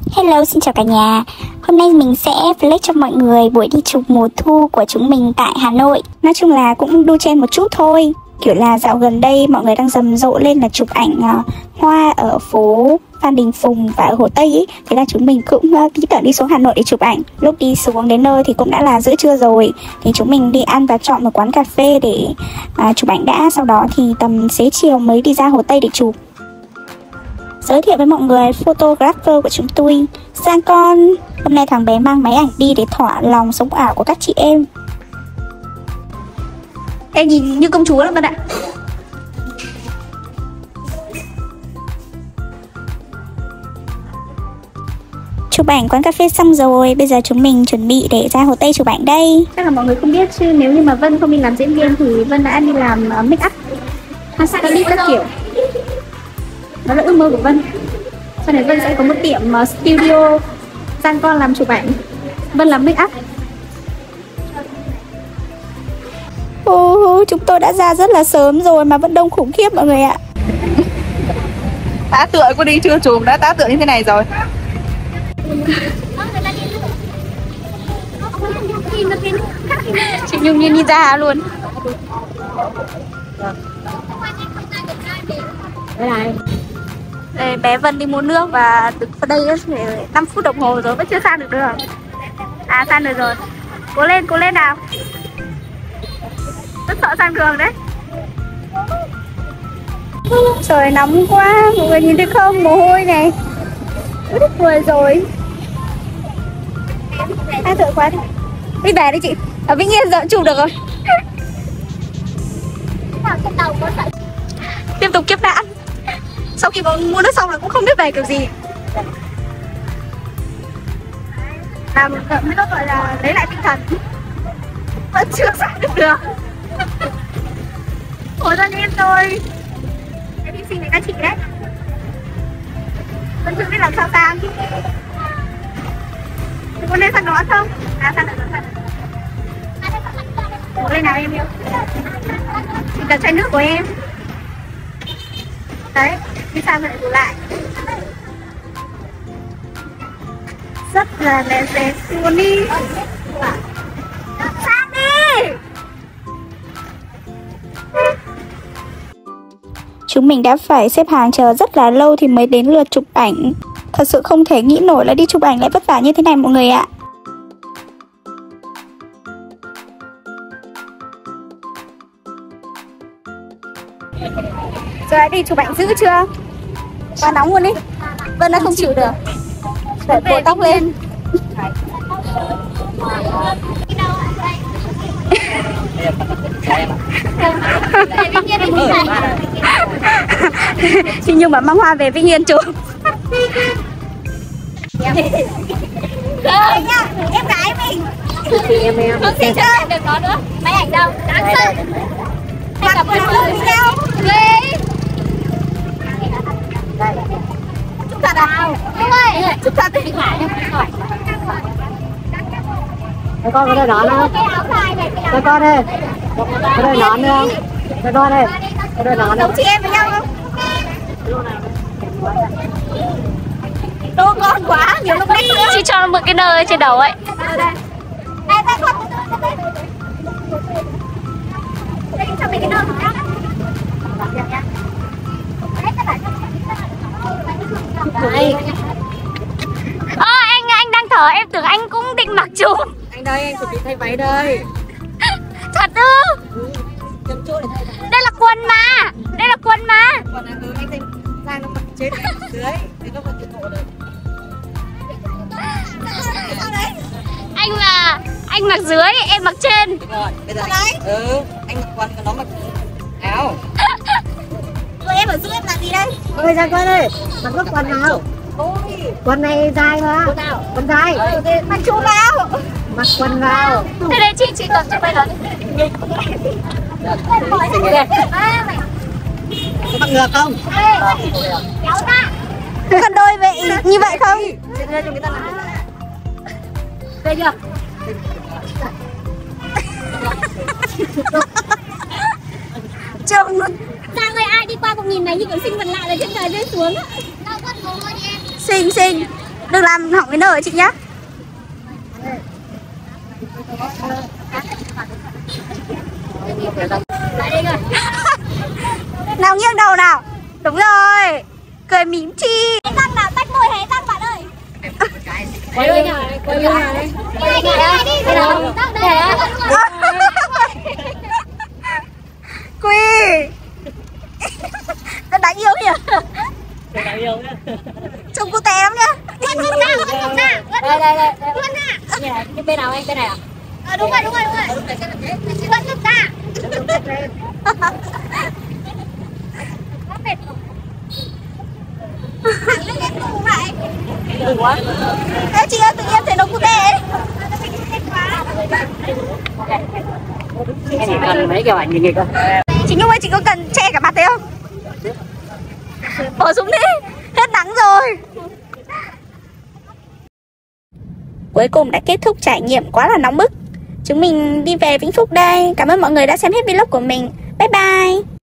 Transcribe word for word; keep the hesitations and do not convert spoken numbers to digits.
Hello, xin chào cả nhà. Hôm nay mình sẽ flex cho mọi người buổi đi chụp mùa thu của chúng mình tại Hà Nội. Nói chung là cũng đu chen một chút thôi. Kiểu là dạo gần đây mọi người đang rầm rộ lên là chụp ảnh uh, hoa ở phố Phan Đình Phùng và ở Hồ Tây ấy. Thế là chúng mình cũng uh, tí tởn đi xuống Hà Nội để chụp ảnh. Lúc đi xuống đến nơi thì cũng đã là giữa trưa rồi. Thì chúng mình đi ăn và chọn một quán cà phê để uh, chụp ảnh đã. Sau đó thì tầm xế chiều mới đi ra Hồ Tây để chụp. Giới thiệu với mọi người photographer của chúng tôi, Giang Con. Hôm nay thằng bé mang máy ảnh đi để thỏa lòng sống ảo của các chị em. Em nhìn như công chúa lắm bạn ạ. Chụp ảnh quán cà phê xong rồi, bây giờ chúng mình chuẩn bị để ra Hồ Tây chụp ảnh đây. Chắc là mọi người không biết chứ nếu như mà Vân không đi làm diễn viên thì Vân đã đi làm uh, make up, hairstylist các kiểu. Đó là ước mơ của Vân. Sau này Vân sẽ có một tiệm uh, studio, Giang Con làm chụp ảnh, Vân làm make up. Ô, chúng tôi đã ra rất là sớm rồi mà vẫn đông khủng khiếp mọi người ạ. Tá tựa có đi chưa chùm đã tá tựa như thế này rồi. Chị Nhung như ninja luôn. Đây này. Đây, bé Vân đi mua nước và đứng ở đây năm phút đồng hồ rồi vẫn chưa sang được đường. À sang được rồi. Cố lên, cố lên nào. Rất sợ sang đường đấy. Trời nóng quá, mọi người nhìn thấy không? Mồ hôi này. Ướt người rồi. À sợ quá. Đi về đi chị. Ở Vĩnh Yên giờ chụp được rồi. Tiếp tục kiếp nạn. Sau khi mua nước xong là cũng không biết về kiểu gì. Làm mới nó gọi là lấy lại tinh thần. Vẫn chưa sang được đường. Ủa ra em rồi. Em đi xin với các chị đấy. Vẫn chưa biết làm sao sang. Có nên sang đó không? À sang được rồi, sang được. Lên nào em yêu. Chị cần chai nước của em. Đấy, đi sang rồi lại lại. Rất là lẹ dẹt luôn đi. Sang đi. Chúng mình đã phải xếp hàng chờ rất là lâu thì mới đến lượt chụp ảnh. Thật sự không thể nghĩ nổi là đi chụp ảnh lại vất vả như thế này mọi người ạ. Giờ đã đi chụp ảnh dữ chưa? Quá nóng luôn ý. Vân đã không chịu được. Phải cột tóc lên. Chị Nhung bảo mang hoa về Vĩnh Yên chụp. Rồi nha, em gái mình. Em em. Không xin chơi được nó nữa. Máy ảnh đâu? Đáng sợ. Em gặp người luôn đi đâu? Ghê. Chụp thật à? Đúng rồi. Chụp thật thì phải. Đây con có đây nón không? Đây con đây. Có đây nón không? Đây con đây. Có đây nón không? Chị em với nhau không? Đô con quá, nhiều lúc đấy chị cho nó mượn cái nơ trên đầu ấy. Đây, đây không. Đây cho mình cái nơ của nhau. Đấy. Ơ anh anh đang thở, em tưởng anh cũng định mặc chụp. Anh đây, anh chuẩn bị thay váy đây. Thật ư? Đây là quần mà. Đây là quần mà. Quần này ừ, anh Thanh Giang nó mặc trên dưới thì nó còn tiện hộ được. Anh là anh mặc dưới, em mặc trên. Đúng rồi, bây giờ anh, ừ, anh mặc quần còn nó mặc áo. Rồi em ở giữa em làm gì đây? Ôi Giang con ơi, mặc cái quần nào? Quần này dài mà. Quần nào? Quần dài. Mặc chú vào. Mặc quần vào. Thế đây chị chị cầm cho bay nó đi. Có mặc ngược không? Kéo ra. Con đôi vậy như vậy không? Về được. Trông luôn. Giang ơi, ai đi qua cũng nhìn này như kiểu sinh vật lạ là trên trời rơi xuống á. Xinh xinh. Đừng làm hỏng cái nở chị nhá. Nào nghiêng đầu nào. Đúng rồi. Cười mỉm chi. Răng nào, tách môi hé răng bạn ơi. Quay lên nhà này, quay lên nhà này. Quay lên nhà đi. Cái nào? Quy. Nó đáng yêu kìa. Đáng yêu nhá. Trông cute lắm nhá. Đây đây đây. Đây này, cái bên nào anh? Bên này à? Ờ đúng rồi, đúng rồi, đúng rồi. Vẫn ngực ra. Đừng quá. Ê chị ơi, tự nhiên thấy nó cute ấy. Em chỉ cần mấy kiểu ảnh nghịch thôi. Chị Nhung ơi, chị có cần che cả mặt đấy không? Bỏ xuống đi, hết nắng rồi. Cuối cùng đã kết thúc trải nghiệm quá là nóng bức. Chúng mình đi về Vĩnh Phúc đây. Cảm ơn mọi người đã xem hết vlog của mình. Bye bye.